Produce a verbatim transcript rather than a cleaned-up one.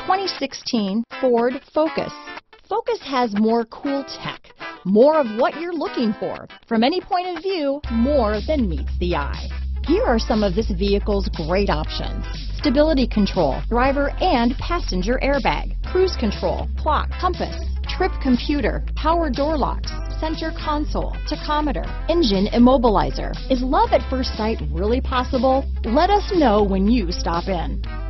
twenty sixteen Ford Focus. Focus has more cool tech, more of what you're looking for. From any point of view, more than meets the eye. Here are some of this vehicle's great options: stability control, driver and passenger airbag, cruise control, clock, compass, trip computer, power door locks, center console, tachometer, engine immobilizer. Is love at first sight really possible? Let us know when you stop in.